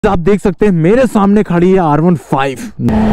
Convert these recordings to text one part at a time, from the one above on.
आप देख सकते हैं मेरे सामने खड़ी है R15।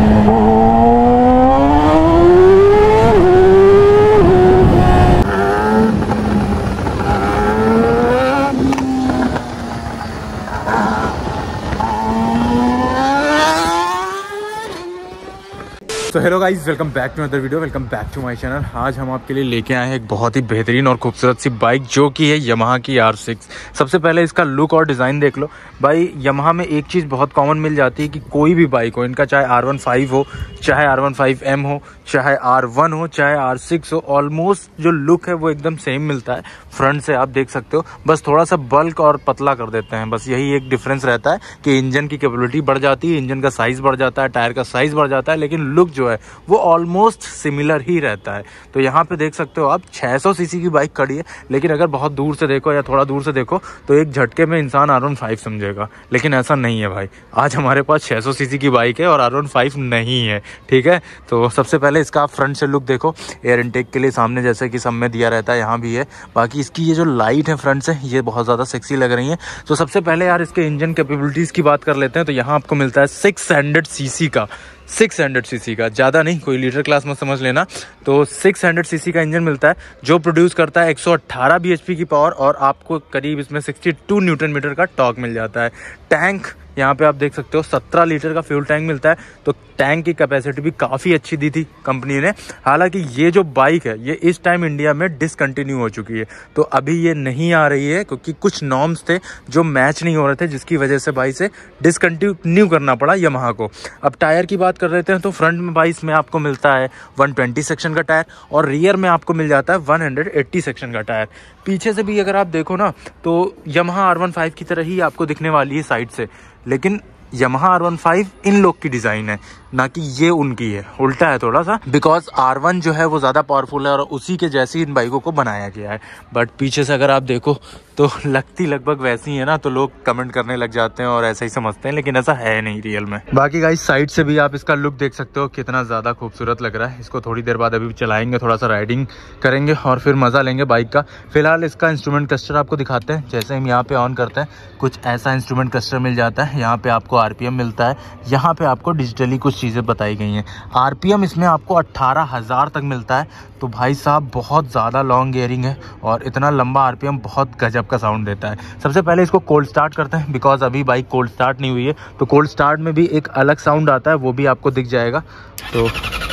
तो hello guys, welcome back to other video, welcome back to my channel. आज हम आपके लिए लेके आए हैं एक बहुत ही बेहतरीन और खूबसूरत सी बाइक जो कि है यामाहा की R6। सबसे पहले इसका लुक और डिज़ाइन देख लो भाई। यामाहा में एक चीज़ बहुत कॉमन मिल जाती है कि कोई भी बाइक हो, इनका चाहे R15 हो, चाहे R15M हो, चाहे R1 हो, चाहे R6 हो, ऑलमोस्ट जो लुक है वो एकदम सेम मिलता है। फ्रंट से आप देख सकते हो, बस थोड़ा सा बल्क और पतला कर देते हैं, बस यही एक डिफरेंस रहता है कि इंजन की कैपेबिलिटी बढ़ जाती है, इंजन का साइज़ बढ़ जाता है, टायर का साइज़ बढ़ जाता है, लेकिन लुक जो है वो ऑलमोस्ट सिमिलर ही रहता है। तो यहाँ पे देख सकते हो आप 600 सीसी की बाइक खड़ी है, लेकिन अगर बहुत दूर से देखो या थोड़ा दूर से देखो तो एक झटके में इंसान R15 समझेगा, लेकिन ऐसा नहीं है भाई। आज हमारे पास 600 सीसी की बाइक है और R15 नहीं है, ठीक है। तो सबसे पहले इसका आप फ्रंट से लुक देखो। एयर इनटेक के लिए सामने जैसे कि सब में दिया रहता है, यहाँ भी है। बाकी इसकी ये जो लाइट है फ्रंट से, ये बहुत ज़्यादा सेक्सी लग रही है। तो सबसे पहले यार इसके इंजन कैपेबिलिटीज़ की बात कर लेते हैं। तो यहाँ आपको मिलता है 600 सीसी का, 600 सीसी का, ज़्यादा नहीं, कोई लीटर क्लास मत समझ लेना। तो 600 सीसी का इंजन मिलता है जो प्रोड्यूस करता है 118 bhp की पावर, और आपको करीब इसमें 62 न्यूटन मीटर का टॉर्क मिल जाता है। टैंक यहाँ पे आप देख सकते हो 17 लीटर का फ्यूल टैंक मिलता है। तो टैंक की कैपेसिटी भी काफ़ी अच्छी दी थी कंपनी ने। हालांकि ये जो बाइक है ये इस टाइम इंडिया में डिसकंटिन्यू हो चुकी है, तो अभी ये नहीं आ रही है क्योंकि कुछ नॉर्म्स थे जो मैच नहीं हो रहे थे, जिसकी वजह से भाई से डिसकंटिन्यू करना पड़ा यामाहा को। अब टायर की बात कर रहे थे तो फ्रंट में भाई इसमें आपको मिलता है 120 सेक्शन का टायर, और रियर में आपको मिल जाता है 180 सेक्शन का टायर। पीछे से भी अगर आप देखो ना तो यामाहा R15 की तरह ही आपको दिखने वाली है साइड से, लेकिन यामाहा R15 इन लोग की डिज़ाइन है, ना कि ये उनकी है। उल्टा है थोड़ा सा, बिकॉज R1 जो है वो ज़्यादा पावरफुल है और उसी के जैसी इन बाइकों को बनाया गया है। बट पीछे से अगर आप देखो तो लगती लगभग वैसी है ना, तो लोग कमेंट करने लग जाते हैं और ऐसा ही समझते हैं, लेकिन ऐसा है नहीं रियल में। बाकी गाइस साइड से भी आप इसका लुक देख सकते हो, कितना ज़्यादा खूबसूरत लग रहा है। इसको थोड़ी देर बाद अभी चलाएंगे, थोड़ा सा राइडिंग करेंगे और फिर मज़ा लेंगे बाइक का। फिलहाल इसका इंस्ट्रूमेंट क्लस्टर आपको दिखाते हैं। जैसे हम यहाँ पे ऑन करते हैं कुछ ऐसा इंस्ट्रूमेंट क्लस्टर मिल जाता है। यहाँ पे आपको RPM मिलता है, यहाँ पे आपको डिजिटली कुछ चीज़ें बताई गई हैं। RPM इसमें आपको 18,000 तक मिलता है। तो भाई साहब बहुत ज़्यादा लॉन्ग गियरिंग है और इतना लंबा RPM बहुत गजब का साउंड देता है। सबसे पहले इसको कोल्ड स्टार्ट करते हैं, बिकॉज अभी बाइक कोल्ड स्टार्ट नहीं हुई है। तो कोल्ड स्टार्ट में भी एक अलग साउंड आता है, वो भी आपको दिख जाएगा। तो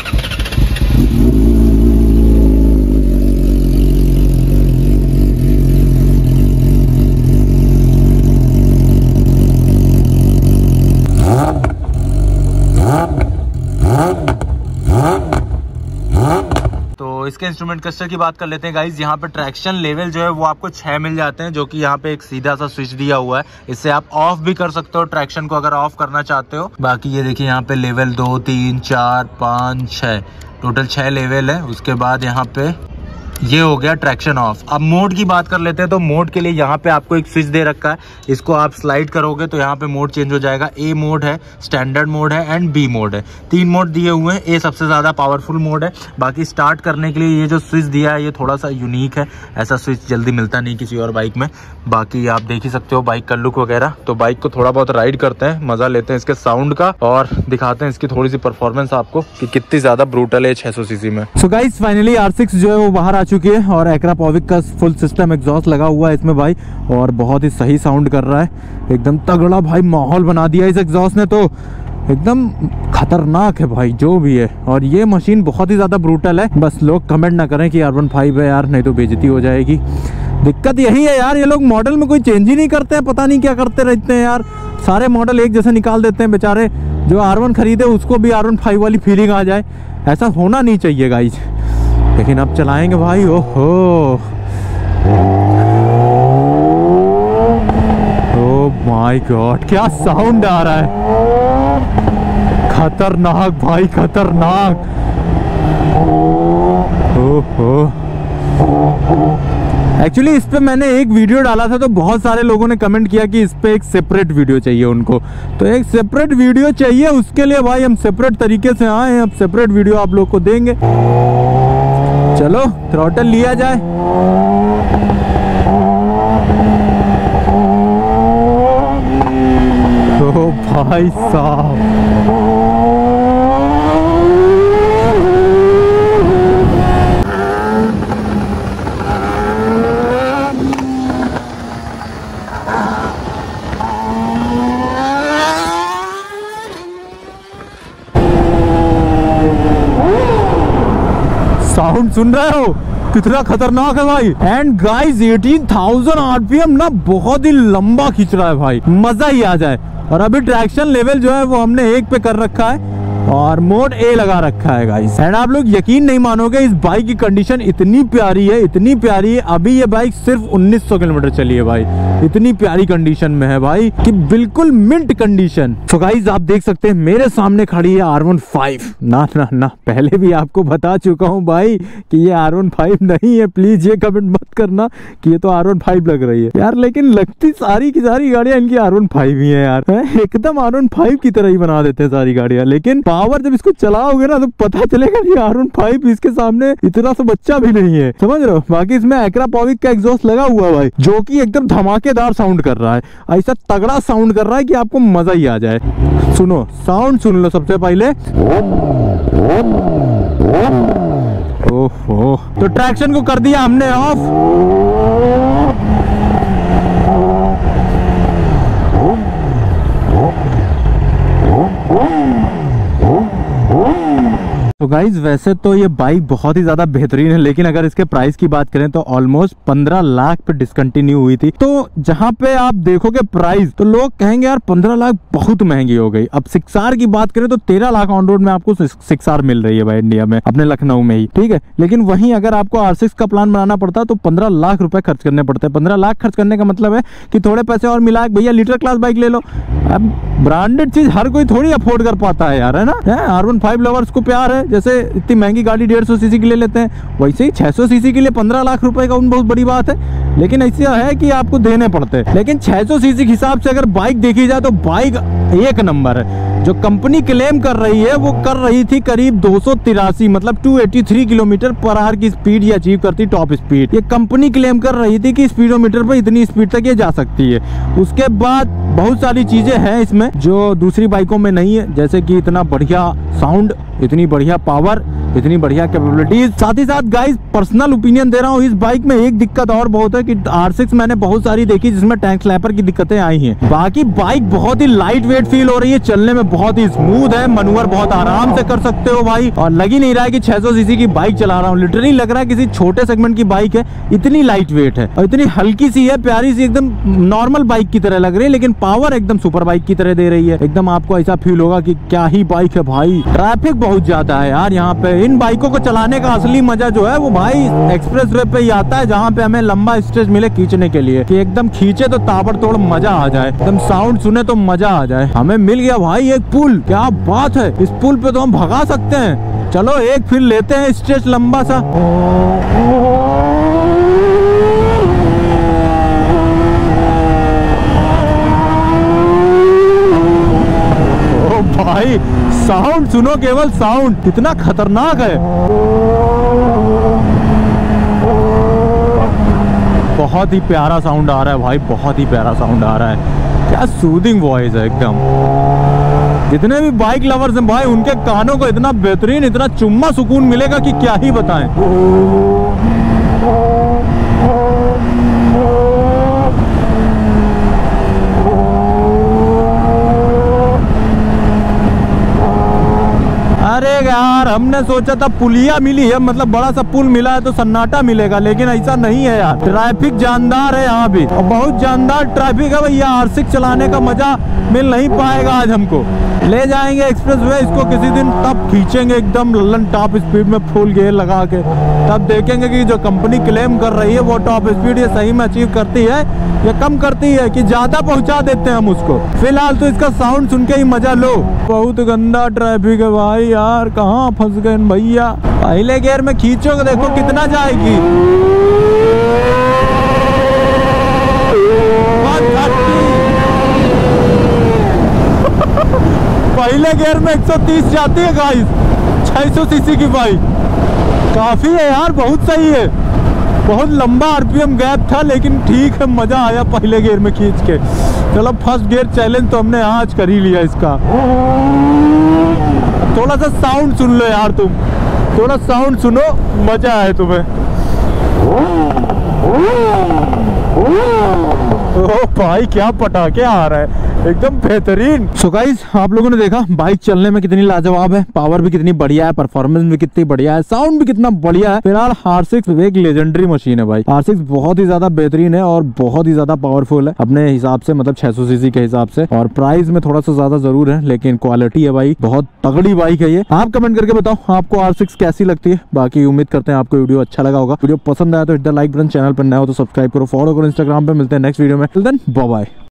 इसके इंस्ट्रूमेंट क्लस्टर की बात कर लेते हैं गाइज। यहाँ पे ट्रैक्शन लेवल जो है वो आपको 6 मिल जाते हैं, जो कि यहाँ पे एक सीधा सा स्विच दिया हुआ है। इससे आप ऑफ भी कर सकते हो ट्रैक्शन को, अगर ऑफ करना चाहते हो। बाकी ये देखिए यहाँ पे लेवल 2, 3, 4, 5, 6, टोटल 6 लेवल है। उसके बाद यहाँ पे ये हो गया ट्रैक्शन ऑफ। अब मोड की बात कर लेते हैं। तो मोड के लिए यहाँ पे आपको एक स्विच दे रखा है, इसको आप स्लाइड करोगे तो यहाँ पे मोड चेंज हो जाएगा। A मोड है, स्टैंडर्ड मोड है एंड B मोड है। 3 मोड दिए हुए हैं। A सबसे ज़्यादा पावरफुल मोड है। बाकी स्टार्ट करने के लिए ये जो स्विच दिया है ये थोड़ा सा यूनिक है, ऐसा स्विच जल्दी मिलता नहीं किसी और बाइक में। बाकी आप देख ही सकते हो बाइक का लुक वगैरह। तो बाइक को थोड़ा बहुत राइड करते हैं, मज़ा लेते हैं इसके साउंड का और दिखाते हैं इसकी थोड़ी सी परफॉर्मेंस आपको कि कितनी ज़्यादा ब्रूटल है 600 सीसी में। सो गाइस फाइनली R6 जो है वो बाहर चुकी है और एक्रापोविक का फुल सिस्टम एग्जॉस्ट लगा हुआ है इसमें भाई, और बहुत ही सही साउंड कर रहा है, एकदम तगड़ा भाई माहौल बना दिया इस एग्जॉस्ट ने। तो एकदम खतरनाक है भाई जो भी है, और ये मशीन बहुत ही ज़्यादा ब्रूटल है। बस लोग कमेंट ना करें कि R15 है यार, नहीं तो बेइज्जती हो जाएगी। दिक्कत यही है यार, ये लोग मॉडल में कोई चेंज ही नहीं करते हैं, पता नहीं क्या करते रहते हैं यार। सारे मॉडल एक जैसे निकाल देते हैं बेचारे। जो R1 खरीदे उसको भी R15 वाली फीलिंग आ जाए, ऐसा होना नहीं चाहिए गाइज। लेकिन अब चलाएंगे भाई। ओहो ओह माय गॉड, क्या साउंड आ रहा है, खतरनाक भाई खतरनाक। ओहो एक्चुअली इस पे मैंने एक वीडियो डाला था तो बहुत सारे लोगों ने कमेंट किया कि इस पे एक सेपरेट वीडियो चाहिए उनको। तो एक सेपरेट वीडियो चाहिए, उसके लिए भाई हम सेपरेट तरीके से आए हैं। अब सेपरेट वीडियो आप लोग को देंगे। चलो थ्रॉटल लिया जाए। भाई साहब, साउंड सुन रहे हो कितना खतरनाक है भाई। एंड गाइस 18,000 आरपीएम ना बहुत ही लंबा खींच रहा है भाई, मजा ही आ जाए। और अभी ट्रैक्शन लेवल जो है वो हमने 1 पे कर रखा है और मोड ए लगा रखा है गाइस। एंड आप लोग यकीन नहीं मानोगे, इस बाइक की कंडीशन इतनी प्यारी है, इतनी प्यारी है। अभी ये बाइक सिर्फ 1900 किलोमीटर चली है भाई, इतनी प्यारी कंडीशन में है भाई कि बिल्कुल मिंट कंडीशन। तो गाइस आप देख सकते हैं मेरे सामने खड़ी है R15। ना ना ना, पहले भी आपको बता चुका हूँ भाई कि ये R15 नहीं है। प्लीज ये कमेंट मत करना कि ये तो R15 लग रही है यार, लेकिन लगती सारी की सारी गाड़ियां इनकी R15 ही है यार, एकदम R15 की तरह ही बना देते हैं सारी गाड़ियां। लेकिन पावर जब इसको चलाओगे ना तो पता चलेगा कि R15 इसके सामने इतना सा बच्चा भी नहीं है, समझ रहे हो। बाकी इसमें एक्रापोविक का एग्जॉस्ट लगा हुआ है भाई, जो कि एकदम धमाकेदार साउंड कर रहा है, ऐसा तगड़ा साउंड कर रहा है कि आपको मजा ही आ जाए। सुनो, साउंड सुन लो सबसे पहले। ओहो, तो ट्रैक्शन को कर दिया हमने ऑफ। तो गाइज वैसे तो ये बाइक बहुत ही ज्यादा बेहतरीन है, लेकिन अगर इसके प्राइस की बात करें तो ऑलमोस्ट 15 लाख पे डिसकंटिन्यू हुई थी। तो जहां पे आप देखोगे प्राइस तो लोग कहेंगे यार 15 लाख बहुत महंगी हो गई। अब 6R की बात करें तो 13 लाख ऑन रोड में आपको 6R मिल रही है भाई इंडिया में, अपने लखनऊ में ही, ठीक है। लेकिन वहीं अगर आपको R6 का प्लान बनाना पड़ता तो 15 लाख रुपए खर्च करने पड़ते हैं। 15 लाख खर्च करने का मतलब है कि थोड़े पैसे और मिला, भैया लिटर क्लास बाइक ले लो। अब ब्रांडेड चीज हर कोई थोड़ी अफोर्ड कर पाता है यार, है ना। R15 लवर्स को प्यार है, जैसे इतनी महंगी गाड़ी 150 सीसी की ले लेते हैं, वैसे ही 600 सीसी के लिए 15 लाख रुपए का उन बहुत बड़ी बात है। लेकिन ऐसा है कि आपको देने पड़ते हैं। लेकिन 600 सीसी के हिसाब से अगर बाइक देखी जाए तो बाइक एक नंबर है। जो कंपनी क्लेम कर रही है वो कर रही थी करीब 283 मतलब 283 किलोमीटर पर आवर की स्पीड ये अचीव करती, टॉप स्पीड। ये कंपनी क्लेम कर रही थी कि स्पीडोमीटर पर इतनी स्पीड तक ये जा सकती है। उसके बाद बहुत सारी चीजें हैं इसमें जो दूसरी बाइकों में नहीं है, जैसे कि इतना बढ़िया साउंड, इतनी बढ़िया पावर, इतनी बढ़िया कैपेबिलिटीज। साथ ही साथ गाइस पर्सनल ओपिनियन दे रहा हूँ, इस बाइक में एक दिक्कत और बहुत है कि R6 मैंने बहुत सारी देखी जिसमें टैंक स्लैपर की दिक्कतें आई हैं। बाकी बाइक बहुत ही लाइट वेट फील हो रही है, चलने में बहुत ही स्मूथ है, मैन्युअर बहुत आराम से कर सकते हो भाई। और लग ही नहीं रहा है कि 600 सीसी की बाइक चला रहा हूँ, लिटरली लग रहा है किसी छोटे सेगमेंट की बाइक है। इतनी लाइट वेट है और इतनी हल्की सी है, प्यारी सी, एकदम नॉर्मल बाइक की तरह लग रही है, लेकिन पावर एकदम सुपर बाइक की तरह दे रही है। एकदम आपको ऐसा फील होगा कि क्या ही बाइक है भाई। ट्रैफिक बहुत ज्यादा है यार यहाँ पे। इन बाइकों को चलाने का असली मजा जो है वो भाई एक्सप्रेस वे पे ही आता है, जहाँ पे हमें लंबा स्ट्रेच मिले खींचने के लिए, कि एकदम खींचे तो ताबड़तोड़ मजा आ जाए, एकदम साउंड सुने तो मजा आ जाए। हमें मिल गया भाई एक पुल, क्या बात है। इस पुल पे तो हम भगा सकते हैं। चलो एक फिर लेते हैं स्ट्रेच लंबा सा। भाई साउंड सुनो, केवल साउंड कितना खतरनाक है। बहुत ही प्यारा साउंड आ रहा है भाई, बहुत ही प्यारा साउंड आ रहा है। क्या सूदिंग वॉइस है एकदम। जितने भी बाइक लवर्स हैं भाई उनके कानों को इतना बेहतरीन, इतना चुम्मा सुकून मिलेगा कि क्या ही बताएं। अरे यार हमने सोचा था पुलिया मिली है, मतलब बड़ा सा पुल मिला है तो सन्नाटा मिलेगा, लेकिन ऐसा नहीं है यार। ट्रैफिक जानदार है यहाँ भी, और बहुत जानदार ट्रैफिक है भैया। R6 चलाने का मजा मिल नहीं पाएगा आज हमको। ले जाएंगे एक्सप्रेस वे इसको किसी दिन, तब खींचेंगे एकदम लल्लन टॉप स्पीड में फुल गियर लगा के, तब देखेंगे कि जो कंपनी क्लेम कर रही है वो टॉप स्पीड ये सही में अचीव करती है या कम करती है, कि ज्यादा पहुंचा देते हैं हम उसको। फिलहाल तो इसका साउंड सुन के ही मजा लो। बहुत गंदा ट्रैफिक है भाई यार, कहाँ फंस गए भैया। पहले गियर में खींचोगे देखो कितना जाएगी। पहले गियर में 130 जाती है गाइस, 600 सीसी की बाइक। काफी है यार, बहुत सही है। बहुत लंबा आरपीएम गैप था, लेकिन ठीक है, मजा आया पहले गियर में खींच के। चलो फर्स्ट गियर चैलेंज तो हमने आज कर ही लिया इसका। थोड़ा सा साउंड सुन लो यार, तुम थोड़ा साउंड सुनो, मजा आए तुम्हें। ओ भाई क्या पटाखे आ रहा है, एकदम बेहतरीन। सो गाइस, आप लोगों ने देखा बाइक चलने में कितनी लाजवाब है, पावर भी कितनी बढ़िया है, परफॉर्मेंस भी कितनी बढ़िया है, साउंड भी कितना बढ़िया है। फिलहाल R6 एक लेजेंडरी मशीन है भाई। R6 बहुत ही ज्यादा बेहतरीन है और बहुत ही ज्यादा पावरफुल है अपने हिसाब से, मतलब 600 सीसी के हिसाब से। और प्राइस में थोड़ा सा ज्यादा जरूर है, लेकिन क्वालिटी है भाई, बहुत तगड़ी बाइक है ये। आप कमेंट करके बताओ आपको R6 कैसी लगती है। बाकी उम्मीद करते हैं आपको वीडियो अच्छा लगा होगा। वीडियो पसंद आया तो hit the like button, channel पर नया हो तो सब्सक्राइब करो, फॉलो करो इंस्टाग्राम पे। मिलते हैं नेक्स्ट वीडियो में, टिल देन बाय बाय।